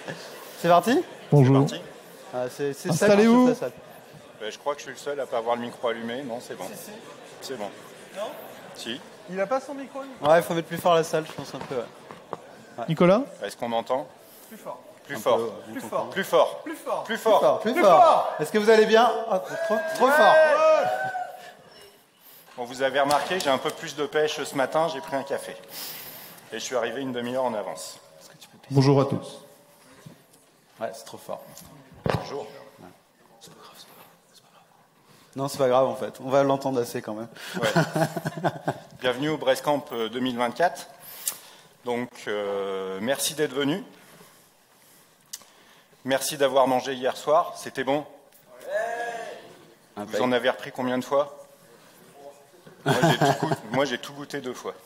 C'est parti? Bonjour. C'est parti. C'est Installez-vous. la salle. Je crois que je suis le seul à ne pas avoir le micro allumé. Non, c'est bon. Si. C'est bon. Non? Si. Il n'a pas son micro. Ouais, il faut mettre plus fort la salle, je pense un peu. Ouais. Nicolas. Est-ce qu'on m'entend? Plus fort. Plus Un fort. peu, Plus fort. Plus fort. Plus fort. Plus fort. Plus fort. Est-ce que vous allez bien? Trop fort. Bon, vous avez remarqué, j'ai un peu plus de pêche ce matin. J'ai pris un café. Et je suis arrivé une demi-heure en avance. Bonjour à tous. Ouais, c'est trop fort. Bonjour. Non, c'est pas grave en fait. On va l'entendre assez quand même. Ouais. Bienvenue au Brestcamp 2024. Donc, merci d'être venu. Merci d'avoir mangé hier soir. C'était bon? Vous en avez repris combien de fois? Moi, j'ai tout goûté 2 fois.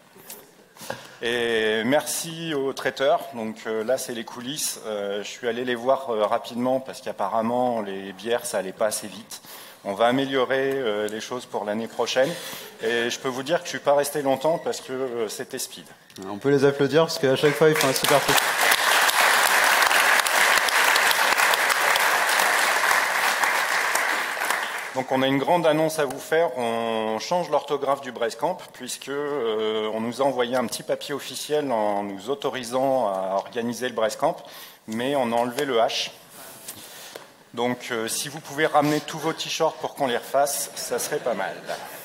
Et merci aux traiteurs. Donc là, c'est les coulisses. Je suis allé les voir rapidement parce qu'apparemment, les bières, ça allait pas assez vite. On va améliorer les choses pour l'année prochaine. Et je peux vous dire que je suis pas resté longtemps parce que c'était speed. On peut les applaudir parce qu'à chaque fois, ils font un super truc. Donc on a une grande annonce à vous faire. On change l'orthographe du Brestcamp puisque on nous a envoyé un petit papier officiel en nous autorisant à organiser le Brestcamp, mais on a enlevé le H. Donc si vous pouvez ramener tous vos t-shirts pour qu'on les refasse, ça serait pas mal.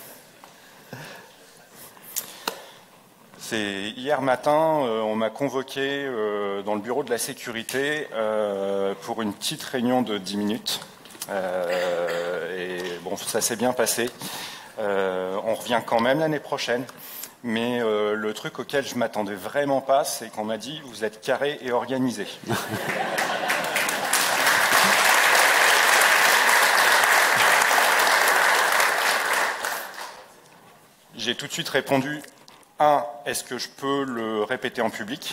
Hier matin, on m'a convoqué dans le bureau de la sécurité pour une petite réunion de 10 minutes. Et bon, ça s'est bien passé. On revient quand même l'année prochaine. Mais le truc auquel je m'attendais vraiment pas, c'est qu'on m'a dit vous êtes carré et organisé. J'ai tout de suite répondu 1. Est-ce que je peux le répéter en public?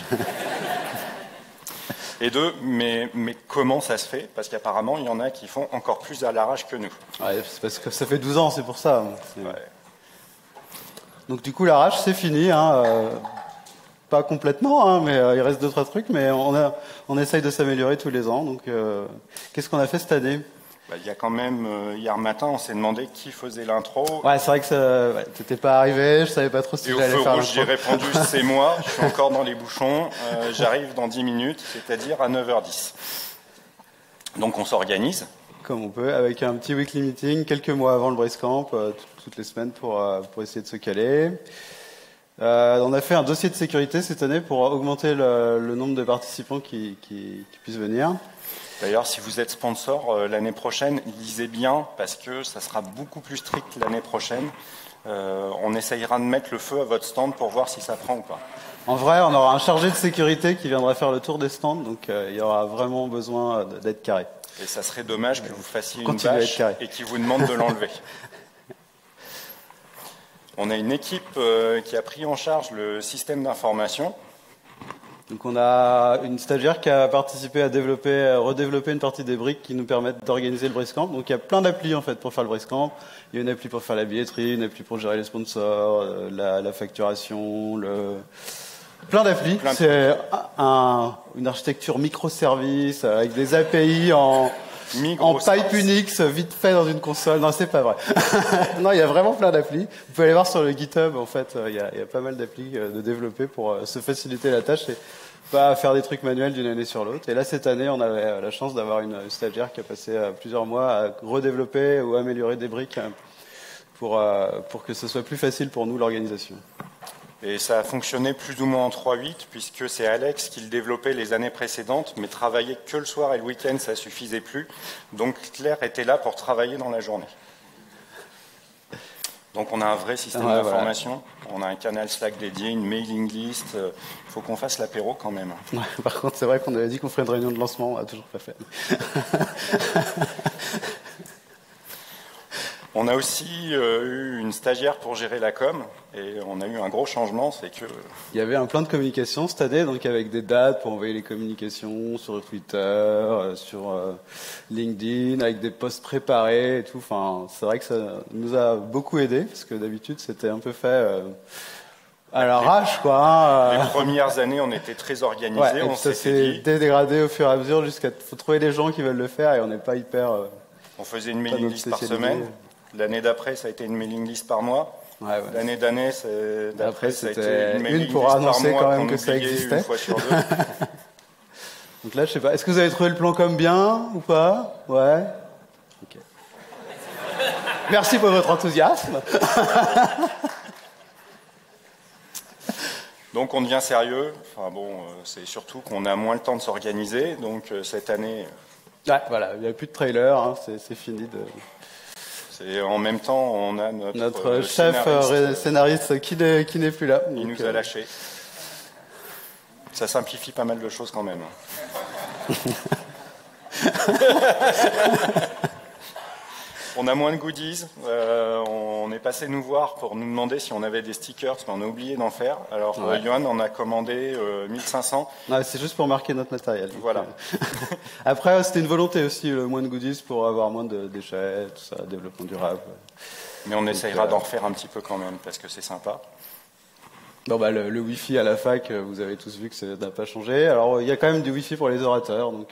Et 2, mais comment ça se fait? Parce qu'apparemment, il y en a qui font encore plus à l'arrache que nous. Ouais, c'est parce que ça fait 12 ans, c'est pour ça. Ouais. Donc du coup, l'arrache, c'est fini. Pas complètement, mais il reste 2-3 trucs. Mais on essaye de s'améliorer tous les ans. Donc, qu'est-ce qu'on a fait cette année? Il y a quand même, hier matin, on s'est demandé qui faisait l'intro. Ouais, c'est vrai que t'étais pas arrivé, je savais pas trop si Et au j'allais feu faire rouge, j'ai l'intro. répondu c'est moi, je suis encore dans les bouchons, j'arrive dans 10 minutes, c'est-à-dire à 9h10. Donc on s'organise. Comme on peut, avec un petit weekly meeting quelques mois avant le Brestcamp, toutes les semaines pour essayer de se caler. On a fait un dossier de sécurité cette année pour augmenter le nombre de participants qui puissent venir. D'ailleurs, si vous êtes sponsor l'année prochaine, lisez bien parce que ça sera beaucoup plus strict l'année prochaine. On essayera de mettre le feu à votre stand pour voir si ça prend ou pas. En vrai, on aura un chargé de sécurité qui viendra faire le tour des stands, donc il y aura vraiment besoin d'être carré. Et ça serait dommage que vous fassiez une Continuez à être bâche carré. et qu'ils vous demandent de l'enlever. On a une équipe qui a pris en charge le système d'information. Donc on a une stagiaire qui a participé à redévelopper une partie des briques qui nous permettent d'organiser le Brestcamp. Donc il y a plein d'applis en fait pour faire le Brestcamp. Il y a une appli pour faire la billetterie, une appli pour gérer les sponsors, la facturation, plein d'applis. C'est une architecture microservice avec des API en pipe Unix vite fait dans une console. Non, c'est pas vrai. Non, il y a vraiment plein d'applis. Vous pouvez aller voir sur le GitHub. En fait, il y a pas mal d'applis de développer pour se faciliter la tâche et pas faire des trucs manuels d'une année sur l'autre. Et là, cette année, on avait la chance d'avoir une stagiaire qui a passé plusieurs mois à redévelopper ou améliorer des briques pour que ce soit plus facile pour nous l'organisation. Et ça a fonctionné plus ou moins en 3-8, puisque c'est Alex qui le développait les années précédentes, mais travailler que le soir et le week-end, ça suffisait plus. Donc Claire était là pour travailler dans la journée. Donc on a un vrai système d'information, on a un canal Slack dédié, une mailing list. Il faut qu'on fasse l'apéro quand même. Ouais, par contre, c'est vrai qu'on avait dit qu'on ferait une réunion de lancement, on n'a toujours pas fait. On a aussi eu une stagiaire pour gérer la com, et on a eu un gros changement, c'est que... Il y avait un plan de communication cette année, donc avec des dates pour envoyer les communications sur Twitter, sur LinkedIn, avec des posts préparés et tout. Enfin, c'est vrai que ça nous a beaucoup aidé, parce que d'habitude, c'était un peu fait à l'arrache, quoi. Hein. Les premières années, on était très organisés. Ouais, et on puis ça s'était s'est dit, dégradé au fur et à mesure jusqu'à faut trouver les gens qui veulent le faire et on n'est pas hyper. on faisait une Pas mailing notre list par spécialité. semaine. L'année d'après, ça a été une mailing list par mois. Ouais, L'année d'après, Après, ça a été c'était une mailing une pour list par annoncer mois quand même qu'on que ça oubliait existait. une fois sur deux. Donc là, je sais pas. Est-ce que vous avez trouvé le plan comme bien ou pas? Ouais. Ok. Merci pour votre enthousiasme. Donc on devient sérieux. Enfin bon, c'est surtout qu'on a moins le temps de s'organiser. Donc cette année, Ouais, voilà. Il n'y a plus de trailer. Hein, c'est fini de. c'est en même temps, on a Notre chef scénariste qui n'est plus là. il Donc, nous a lâchés. Ça simplifie pas mal de choses quand même. On a moins de goodies. On est passé nous voir pour nous demander si on avait des stickers, mais on a oublié d'en faire. Alors, Ouais. Johan en a commandé 1500. non, c'est juste pour marquer notre matériel. Donc, Voilà. Après, c'était une volonté aussi, le moins de goodies pour avoir moins de déchets, tout ça, développement durable. Mais on essayera d'en refaire un petit peu quand même, parce que c'est sympa. Bon, bah, le Wi-Fi à la fac, vous avez tous vu que ça n'a pas changé. Alors, il y a quand même du Wi-Fi pour les orateurs, donc.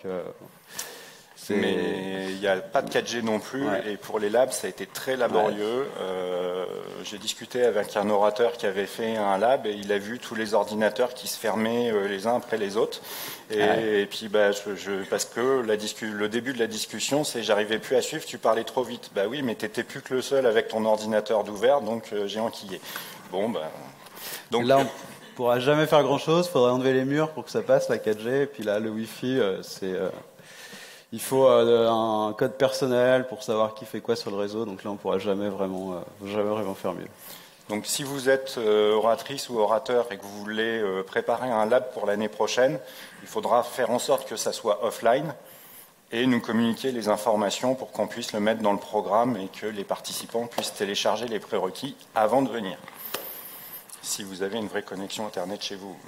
Mais il n'y a pas de 4G non plus. Ouais. Et pour les labs, ça a été très laborieux. J'ai discuté avec un orateur qui avait fait un lab et il a vu tous les ordinateurs qui se fermaient les uns après les autres. Et puis, bah, parce que le début de la discussion, c'est j'arrivais plus à suivre, tu parlais trop vite. Bah oui, mais t'étais plus que le seul avec ton ordinateur d'ouvert, donc j'ai enquillé. Bon, bah. Donc, là, on pourra jamais faire grand-chose. Faudrait enlever les murs pour que ça passe la 4G. Et puis là, le Wi-Fi, il faut un code personnel pour savoir qui fait quoi sur le réseau. Donc là, on pourra jamais vraiment faire mieux. Donc si vous êtes oratrice ou orateur et que vous voulez préparer un lab pour l'année prochaine, il faudra faire en sorte que ça soit offline et nous communiquer les informations pour qu'on puisse le mettre dans le programme et que les participants puissent télécharger les prérequis avant de venir. Si vous avez une vraie connexion Internet chez vous.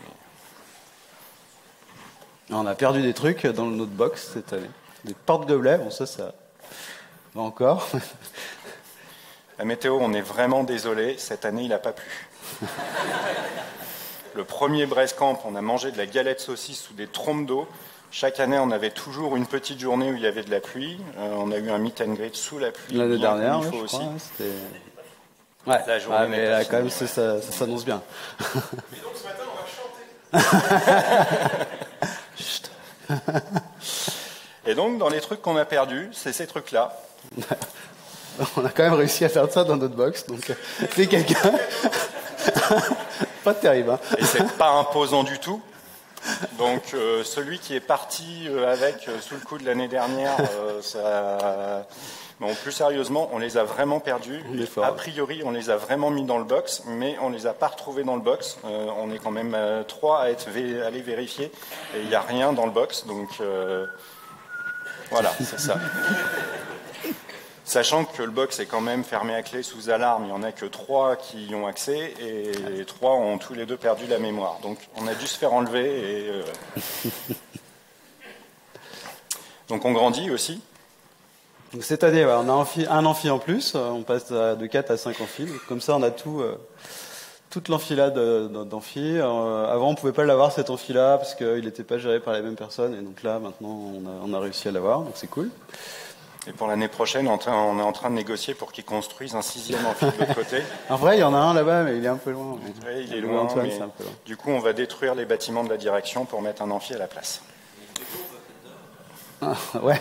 On a perdu des trucs dans notre box cette année. Des porte-gobelets, bon ça va encore. La météo, on est vraiment désolé, cette année il n'a pas plu. Le premier Brestcamp, on a mangé de la galette saucisse sous des trompes d'eau. Chaque année, on avait toujours une petite journée où il y avait de la pluie. On a eu un meet and greet sous la pluie. L'année dernière, il faut je aussi. crois, c'était. Ouais, La journée n'est mais pas là, finie. quand même, ça s'annonce bien. Et donc ce matin, on va chanter. Chut. Et donc, dans les trucs qu'on a perdus, c'est ces trucs-là. On a quand même réussi à faire ça dans notre box, donc c'est quelqu'un. Pas terrible, hein. Et c'est pas imposant du tout. Donc, celui qui est parti avec sous le coup de l'année dernière, ça. Bon, plus sérieusement, on les a vraiment perdus. On est fort. A priori, on les a vraiment mis dans le box, mais on les a pas retrouvés dans le box. On est quand même 3 à aller vérifier, et il n'y a rien dans le box. Donc, voilà, c'est ça. Sachant que le box est quand même fermé à clé sous alarme, il n'y en a que 3 qui y ont accès, et les 3 ont tous les deux perdu la mémoire. Donc, on a dû se faire enlever. Donc, on grandit aussi. Donc cette année, ouais, on a un amphi en plus, on passe de 4 à 5 amphis. Donc comme ça, on a toute l'enfilade d'amphi. Avant, on pouvait pas l'avoir cet amphi-là parce qu'il n'était pas géré par les mêmes personnes. Et donc là, maintenant, on a réussi à l'avoir, donc c'est cool. Et pour l'année prochaine, on est en train de négocier pour qu'ils construisent un 6e amphi de l'autre côté. En vrai, il y en a un là-bas, mais il est un peu loin. Oui, il est loin, Antoine, mais c'est un peu loin. du coup, on va détruire les bâtiments de la direction pour mettre un amphi à la place. Ah, ouais.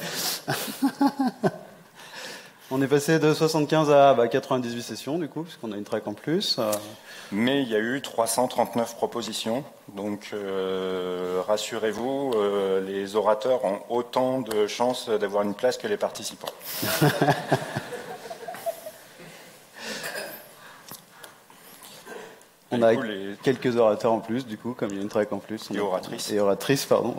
On est passé de 75 à 98 sessions, du coup, puisqu'on a une track en plus. Mais il y a eu 339 propositions, donc rassurez-vous, les orateurs ont autant de chances d'avoir une place que les participants. On a quelques orateurs en plus, du coup, comme il y a une track en plus. Et oratrices. Et oratrices, pardon.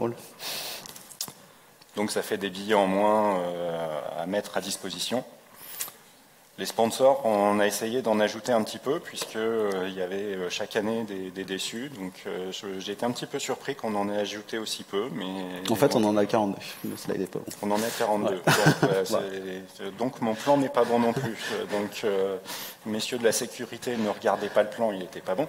Donc ça fait des billets en moins à mettre à disposition. Les sponsors, on a essayé d'en ajouter un petit peu, puisque il y avait chaque année des déçus. Donc j'ai été un petit peu surpris qu'on en ait ajouté aussi peu. Mais en fait, on en a 42. Le slide est pas bon. On en a 42. Ouais. Donc mon plan n'est pas bon non plus. Donc messieurs de la sécurité, ne regardez pas le plan, il n'était pas bon.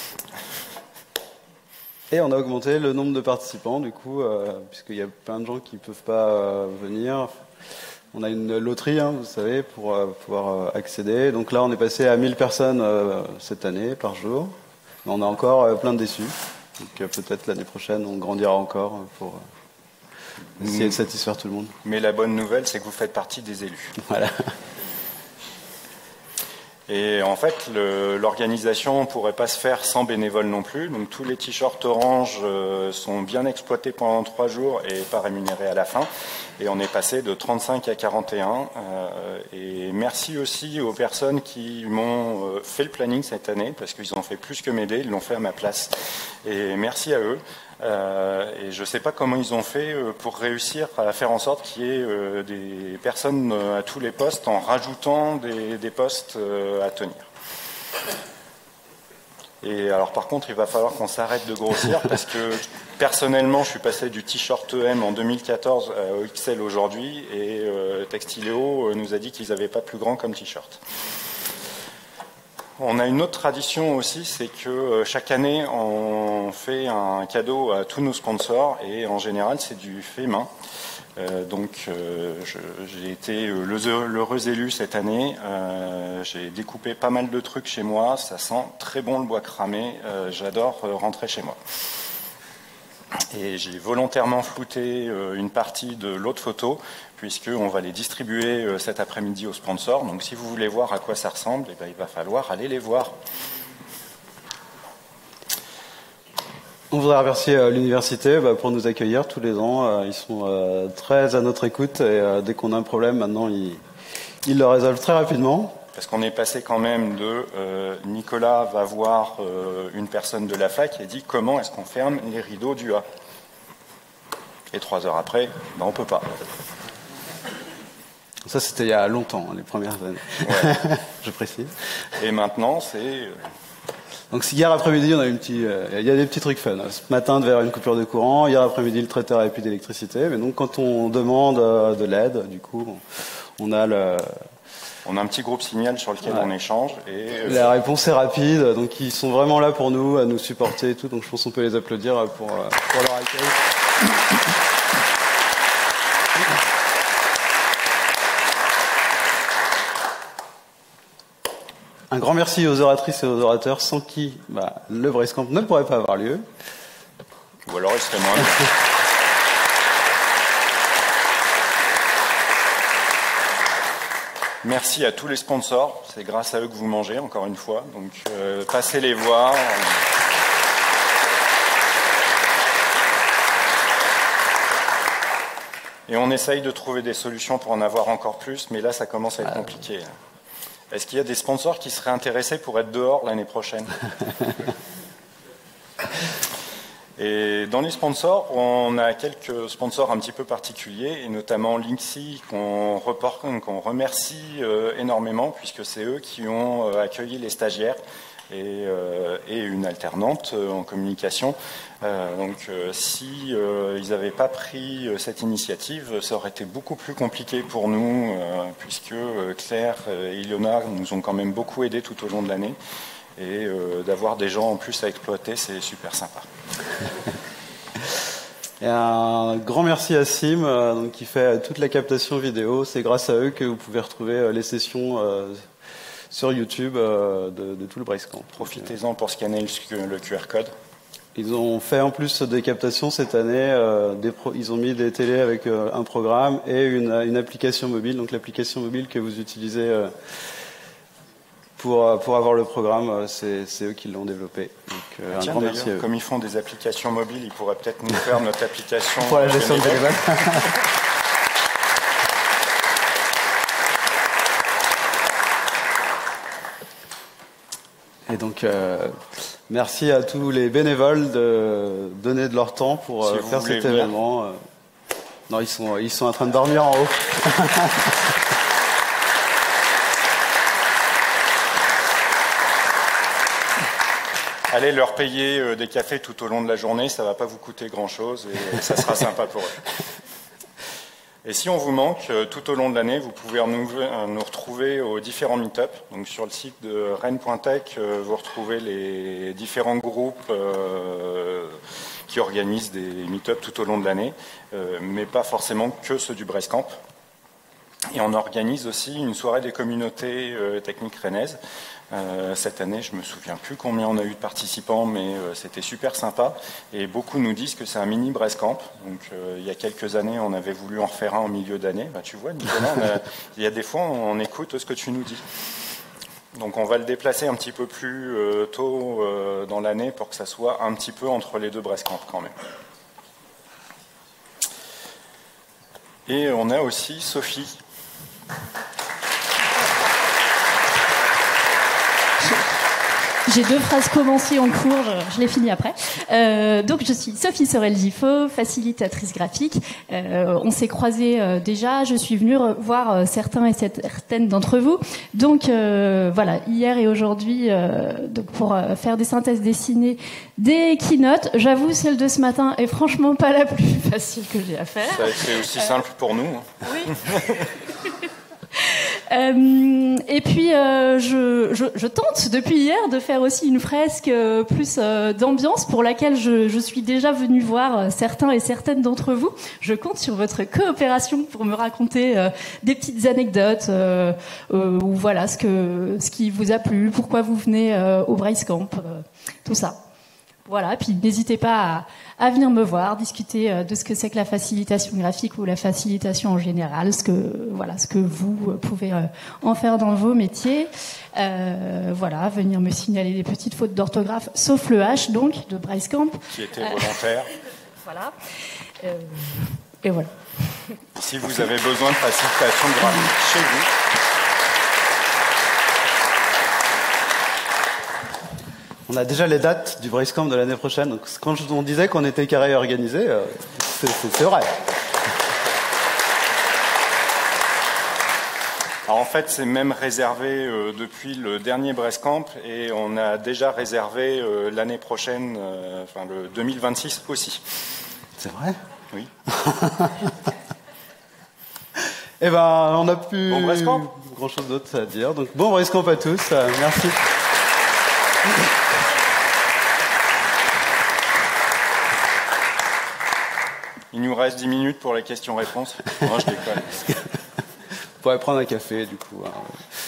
Et on a augmenté le nombre de participants, du coup, puisqu'il y a plein de gens qui ne peuvent pas venir. On a une loterie, hein, vous savez, pour pouvoir accéder. Donc là, on est passé à 1000 personnes cette année, par jour. Mais on a encore plein de déçus. Donc peut-être l'année prochaine, on grandira encore pour essayer de satisfaire tout le monde. Mais la bonne nouvelle, c'est que vous faites partie des élus. Voilà. Et en fait, l'organisation ne pourrait pas se faire sans bénévoles non plus. Donc tous les t-shirts orange sont bien exploités pendant 3 jours et pas rémunérés à la fin. Et on est passé de 35 à 41. Et merci aussi aux personnes qui m'ont fait le planning cette année, parce qu'ils ont fait plus que m'aider, ils l'ont fait à ma place. Et merci à eux. Et je ne sais pas comment ils ont fait pour réussir à faire en sorte qu'il y ait des personnes à tous les postes en rajoutant des postes à tenir. Et alors par contre, il va falloir qu'on s'arrête de grossir parce que personnellement, je suis passé du t-shirt EM en 2014 au XL aujourd'hui et Textiléo nous a dit qu'ils n'avaient pas plus grand comme t-shirt. On a une autre tradition aussi, c'est que chaque année, on fait un cadeau à tous nos sponsors et en général, c'est du fait main. J'ai été l'heureux élu cette année. J'ai découpé pas mal de trucs chez moi. Ça sent très bon le bois cramé. J'adore rentrer chez moi. Et j'ai volontairement flouté une partie de l'autre photo, puisqu'on va les distribuer cet après-midi aux sponsors. Donc si vous voulez voir à quoi ça ressemble, il va falloir aller les voir. On voudrait remercier l'université pour nous accueillir tous les ans. Ils sont très à notre écoute et dès qu'on a un problème, maintenant, ils le résolvent très rapidement. Parce qu'on est passé quand même de Nicolas va voir une personne de la fac et dit comment est-ce qu'on ferme les rideaux du A. Et 3 heures après, on ne peut pas. Ça, c'était il y a longtemps, les premières années. Ouais. Je précise. Et maintenant, c'est... Donc hier après-midi, on a il y a des petits trucs fun. Ce matin, vers une coupure de courant. Hier après-midi, le traiteur n'avait plus d'électricité. Mais donc, quand on demande de l'aide, du coup, on a un petit groupe Signal sur lequel on échange. Et la réponse est rapide. Donc, ils sont vraiment là pour nous, à nous supporter et tout. Donc, je pense qu'on peut les applaudir pour leur accueil. Un grand merci aux oratrices et aux orateurs sans qui le Bracecamp ne pourrait pas avoir lieu. Ou alors il serait moins. Merci à tous les sponsors. C'est grâce à eux que vous mangez, encore une fois. Donc passez les voir. Et on essaye de trouver des solutions pour en avoir encore plus, mais là ça commence à être compliqué. Est-ce qu'il y a des sponsors qui seraient intéressés pour être dehors l'année prochaine? Et dans les sponsors, on a quelques sponsors un petit peu particuliers, et notamment Linksy, qu'on remercie énormément, puisque c'est eux qui ont accueilli les stagiaires et une alternante en communication. Si ils n'avaient pas pris cette initiative, ça aurait été beaucoup plus compliqué pour nous, puisque Claire et Ilona nous ont quand même beaucoup aidés tout au long de l'année. Et d'avoir des gens en plus à exploiter, c'est super sympa. Et un grand merci à Sim, qui fait toute la captation vidéo. C'est grâce à eux que vous pouvez retrouver les sessions sur YouTube de tout le Bracecamp. Profitez-en pour scanner le QR code. Ils ont fait en plus des captations cette année. Ils ont mis des télés avec un programme et une application mobile. Donc l'application mobile que vous utilisez pour avoir le programme, c'est eux qui l'ont développé. Donc, un grand merci à eux. Comme ils font des applications mobiles, ils pourraient peut-être nous faire notre application pour la gestion de téléphone. Et donc, merci à tous les bénévoles de donner de leur temps pour faire cet événement. Non, ils sont en train de dormir en haut. allez leur payer des cafés tout au long de la journée, ça va pas vous coûter grand-chose et ça sera sympa pour eux. Et si on vous manque tout au long de l'année, vous pouvez nous retrouver aux différents meet-up. Donc sur le site de rennes.tech, vous retrouvez les différents groupes qui organisent des meet-up tout au long de l'année, mais pas forcément que ceux du Brestcamp. Et on organise aussi une soirée des communautés techniques rennaises. Cette année, je me souviens plus combien on a eu de participants, mais c'était super sympa. Et beaucoup nous disent que c'est un mini Brestcamp. Donc, il y a quelques années, on avait voulu en refaire un au milieu d'année. Bah, tu vois, Nicolas, il y a des fois, on écoute ce que tu nous dis. Donc, on va le déplacer un petit peu plus tôt dans l'année pour que ça soit un petit peu entre les deux Brestcamp quand même. Et on a aussi Sophie. J'ai 2 phrases commencées en cours, je les finis après. Donc je suis Sophie Sorel-Gifo, facilitatrice graphique. On s'est croisés déjà, je suis venue voir certains et certaines d'entre vous. Donc voilà, hier et aujourd'hui, donc pour faire des synthèses dessinées des keynotes. J'avoue, celle de ce matin est franchement pas la plus facile que j'ai à faire. Ça a été aussi simple pour nous. Oui. Et puis je tente depuis hier de faire aussi une fresque plus d'ambiance pour laquelle je suis déjà venue voir certains et certaines d'entre vous. Je compte sur votre coopération pour me raconter des petites anecdotes ou voilà ce qui vous a plu, pourquoi vous venez au Brestcamp, tout ça. Voilà, puis n'hésitez pas à venir me voir, discuter de ce que c'est que la facilitation graphique ou la facilitation en général, ce que vous pouvez en faire dans vos métiers. Voilà, venir me signaler des petites fautes d'orthographe, sauf le H donc de Brestcamp. Qui était volontaire. Voilà. Et voilà. Si vous avez besoin de facilitation graphique chez vous. On a déjà les dates du Brestcamp de l'année prochaine. Donc, quand on disait qu'on était carré organisé, c'est vrai. Alors en fait, c'est même réservé depuis le dernier Brestcamp et on a déjà réservé l'année prochaine, enfin le 2026 aussi. C'est vrai ? Oui. Eh ben, on n'a plus bon Brestcamp. Grand chose d'autre à dire. Donc bon Brestcamp à tous. Merci. Il nous reste 10 minutes pour les questions-réponses. Moi, je déconne. On pourrait prendre un café, du coup. Hein.